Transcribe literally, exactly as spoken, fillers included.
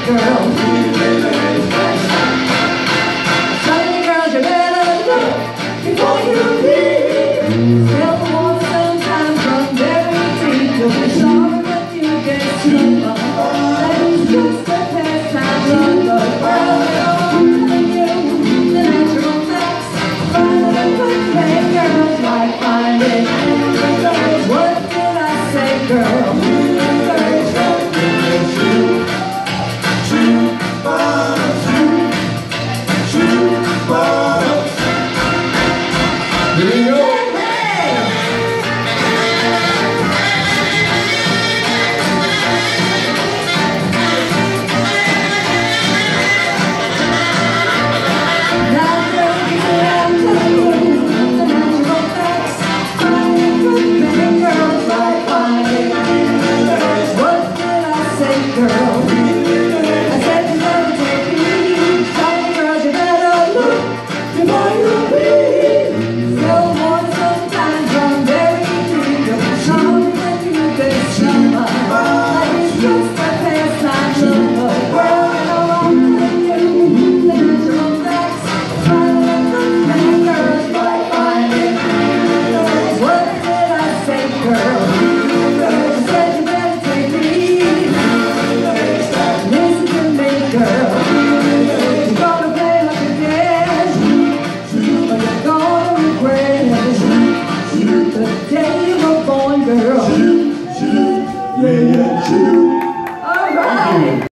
girl. Sunny girls, you better look before you leave. Still want sometimes from very deep. You'll be sorry when you get sober. That is just the pastime of the world. And all you, the natural facts. Finding good pay girls like finding girls. What did I say, girl? Here we go. Girl. Yeah, yeah, shoot. All right.